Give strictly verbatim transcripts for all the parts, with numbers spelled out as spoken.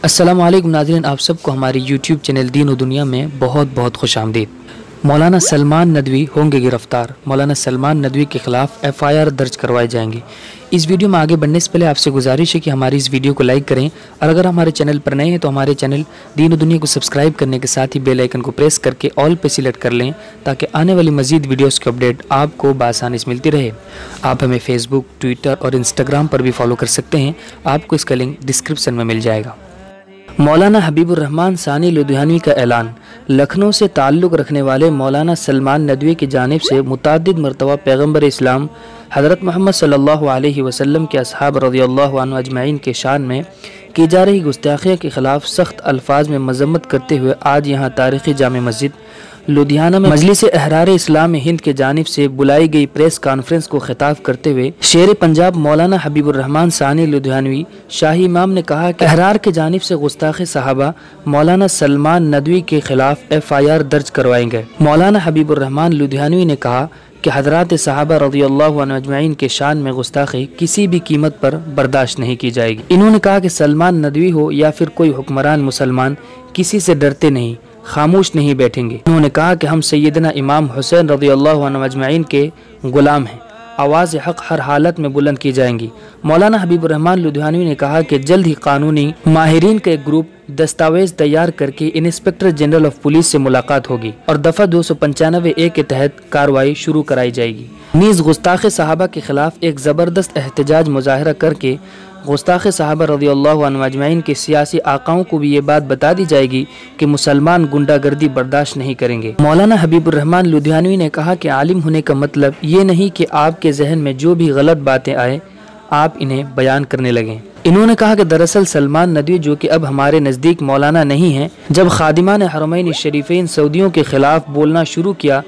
अस्सलाम वालेकुम नाज़रीन, आप सबको हमारे यूट्यूब चैनल दीन और दुनिया में बहुत बहुत खुश आमदीद। मौलाना सलमान नदवी होंगे गिरफ्तार। मौलाना सलमान नदवी के खिलाफ एफ आई आर दर्ज करवाई जाएंगी। इस वीडियो में आगे बढ़ने से पहले आपसे गुजारिश है कि हमारी इस वीडियो को लाइक करें, और अगर हमारे चैनल पर नए हैं तो हमारे चैनल दीन और दुनिया को सब्सक्राइब करने के साथ ही बेल आइकन को प्रेस करके ऑल पे सिलेक्ट कर लें, ताकि आने वाली मजीद वीडियोस की अपडेट आपको बआसानी से मिलती रहे। आप हमें फेसबुक, ट्विटर और इंस्टाग्राम पर भी फॉलो कर सकते हैं, आपको इसका लिंक डिस्क्रिप्शन में मिल जाएगा। मौलाना हबीबुर रहमान सानी लुधियानवी का ऐलान। लखनऊ से ताल्लुक़ रखने वाले मौलाना सलमान नदवी की जानिब से मुतअद्दिद मरतबा पैगम्बर इस्लाम हज़रत मोहम्मद सल्लल्लाहु अलैहि वसल्लम के असहाब रज़ियल्लाहु अन्हुम अजमईन के शान में की जा रही गुस्ताखियों के ख़िलाफ़ सख्त अल्फाज में मज़म्मत करते हुए आज यहाँ तारीख़ी जामे मस्जिद लुधियाना में मजलिस अहरार इस्लाम हिंद के जानिब से बुलाई गई प्रेस कॉन्फ्रेंस को खिताब करते हुए शेर पंजाब मौलाना हबीबुर रहमान सानी लुधियानवी शाही इमाम ने कहा कि अहरार के जानिब से गुस्ताखी सहाबा मौलाना सलमान नदवी के खिलाफ एफ आई आर दर्ज करवाएंगे। मौलाना हबीबुर रहमान लुधियानवी ने कहा कि हज़रात सहाबा रज़ियल्लाहु अन्हुम अजमईन के शान में गुस्ताखी किसी भी कीमत पर बर्दाश्त नहीं की जाएगी। इन्होंने कहा कि सलमान नदवी हो या फिर कोई हुक्मरान मुसलमान किसी से डरते नहीं, खामोश नहीं बैठेंगे। उन्होंने कहा कि हम सैयदना इमाम हुसैन रज़ियल्लाहु अन्हु अजमईन के गुलाम हैं, आवाज़ हक हर हालत में बुलंद की जाएंगी। मौलाना हबीबुर रहमान लुधियानवी ने कहा कि जल्द ही कानूनी माहिरीन का एक ग्रुप दस्तावेज तैयार करके इंस्पेक्टर जनरल ऑफ पुलिस से मुलाकात होगी और दफा दो सौ पंचानवे ए के तहत कार्रवाई शुरू कराई जाएगी। नीज गुस्ताखे सहाबा के खिलाफ एक ज़बरदस्त एहतजाज मुजाहरा करके गुस्ताखे सहाबा रज़ियल्लाहु अन्हुम अजमईन के सियासी आकाओं को भी ये बात बता दी जाएगी कि मुसलमान गुंडागर्दी बर्दाश्त नहीं करेंगे। मौलाना हबीबुर रहमान लुधियानवी ने कहा कि आलिम होने का मतलब ये नहीं कि आपके जहन में जो भी गलत बातें आए आप इन्हें बयान करने लगें। इन्होंने कहा कि दरअसल सलमान नदवी जो कि अब हमारे नज़दीक मौलाना नहीं हैं, जब खादिमान हरमैन शरीफैन सऊदियों के खिलाफ बोलना शुरू किया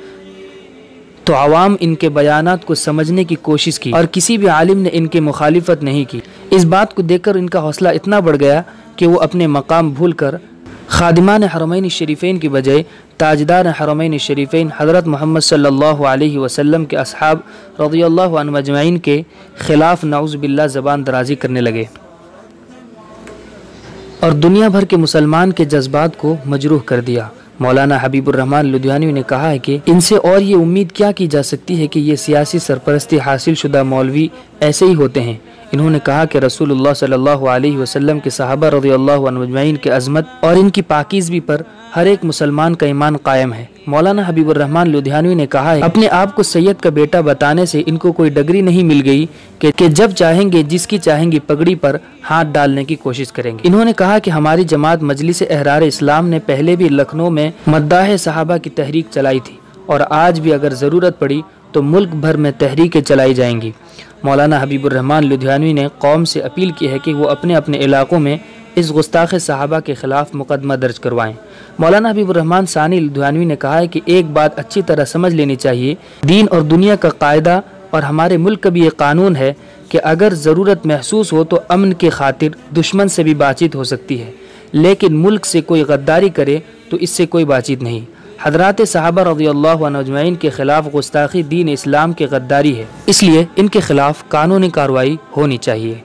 तो आवाम इनके बयानात को समझने की कोशिश की और किसी भी आलिम ने इनकी मुखालिफत नहीं की। इस बात को देखकर इनका हौसला इतना बढ़ गया कि वो अपने मकाम भूलकर खादिमान हरमैन शरीफैन की बजाय ताजदार हरमैन शरीफैन हज़रत मोहम्मद सल्लल्लाहु अलैहि वसल्लम के असहाब रज़ियल्लाहु अन्हुम अजमईन के खिलाफ नाउज़ बिल्लाह ज़बान दराजी करने लगे और दुनिया भर के मुसलमान के जज्बात को मजरूह कर दिया। मौलाना हबीबुर रहमान लुधियानवी ने कहा है कि इनसे और ये उम्मीद क्या की जा सकती है कि ये सियासी सरपरस्ती हासिल शुदा मौलवी ऐसे ही होते हैं। इन्होंने कहा कि रसूलुल्लाह सल्लल्लाहु अलैहि वसल्लम के सहाबा रज़ियल्लाहु अन्हुम अजमईन के अज़मत और इनकी पाकीज़गी पर हर एक मुसलमान का ईमान कायम है। मौलाना हबीबुर रहमान लुधियानवी ने कहा है अपने आप को सैयद का बेटा बताने से इनको कोई डिग्री नहीं मिल गई कि, कि जब चाहेंगे जिसकी चाहेंगी पगड़ी पर हाथ डालने की कोशिश करेंगे। इन्होंने कहा कि हमारी जमात मजलिस अहरार इस्लाम ने पहले भी लखनऊ में मद्दाह सहाबा की तहरीक चलाई थी और आज भी अगर ज़रूरत पड़ी तो मुल्क भर में तहरीकें चलाई जाएंगी। मौलाना हबीबुर रहमान लुधियानवी ने कौम से अपील की है कि वो अपने अपने इलाकों में इस गुस्ताखे सहाबा के खिलाफ मुकदमा दर्ज करवाएं। मौलाना हबीबुर रहमान सानी लुधियानवी ने कहा है कि एक बात अच्छी तरह समझ लेनी चाहिए, दीन और दुनिया का कायदा और हमारे मुल्क का भी ये कानून है कि अगर ज़रूरत महसूस हो तो अमन के खातिर दुश्मन से भी बातचीत हो सकती है, लेकिन मुल्क से कोई गद्दारी करे तो इससे कोई बातचीत नहीं। हज़रात सहाबा रज़ियल्लाहु अन्हुम अजमईन के खिलाफ गुस्ताखी दीन इस्लाम की गद्दारी है, इसलिए इनके खिलाफ कानूनी कार्रवाई होनी चाहिए।